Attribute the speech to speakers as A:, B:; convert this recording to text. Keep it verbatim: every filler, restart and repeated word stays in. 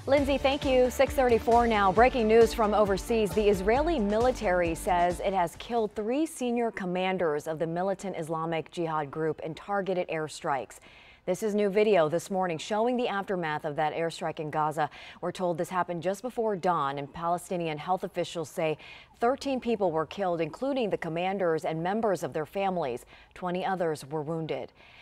A: Lindsay, thank you. six thirty-four now. Breaking news from overseas. The Israeli military says it has killed three senior commanders of the militant Islamic jihad group in targeted airstrikes. This is new video this morning showing the aftermath of that airstrike in Gaza. We're told this happened just before dawn, and Palestinian health officials say thirteen people were killed, including the commanders and members of their families. twenty others were wounded.